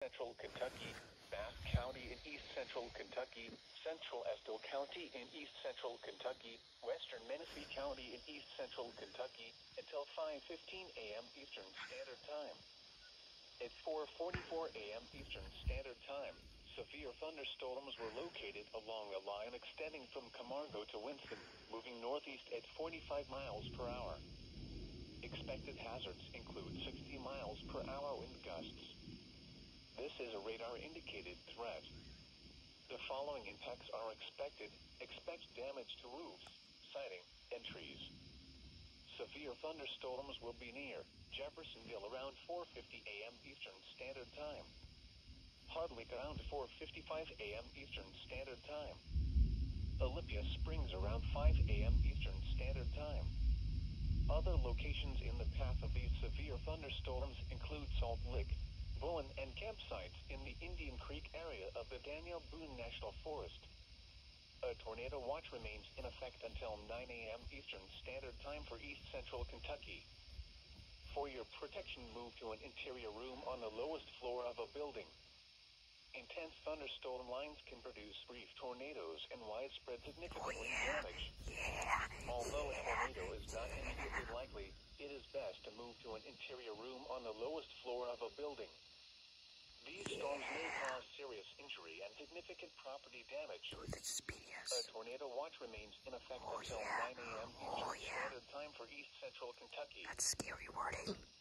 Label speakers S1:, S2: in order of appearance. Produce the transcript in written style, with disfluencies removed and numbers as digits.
S1: central Kentucky, Bath County in east central Kentucky, central Estill County in east central Kentucky, western Menifee County in east central Kentucky, until 5:15 a.m. Eastern Standard Time. At 4:44 a.m. Eastern Standard Time, severe thunderstorms were located along a line extending from Camargo to Winston, moving northeast at 45 miles per hour. Expected hazards include 60 miles per hour wind gusts. This is a radar-indicated threat. The following impacts are expected. Expect damage to roofs, siding, and trees. Severe thunderstorms will be near Jeffersonville around 4:50 a.m. Eastern Standard Time. Hardwick around 4:55 a.m. Eastern Standard Time. Olympia Springs around 5 a.m. Eastern Standard Time. Other locations in the path of these severe thunderstorms include Salt Lick, Bowen, and campsites in the Indian Creek area of the Daniel Boone National Forest. A tornado watch remains in effect until 9 a.m. Eastern Standard Time for east central Kentucky. For your protection, move to an interior room on the lowest floor of a building. Intense thunderstorm lines can produce brief tornadoes and widespread significant damage. Although a tornado is not immediately likely, it is best to move to an interior room on the lowest floor of a building. These storms may cause serious injury and significant property damage. A tornado watch remains in effect until 9 a.m. Eastern Standard Time for east central Kentucky.
S2: That's scary wording.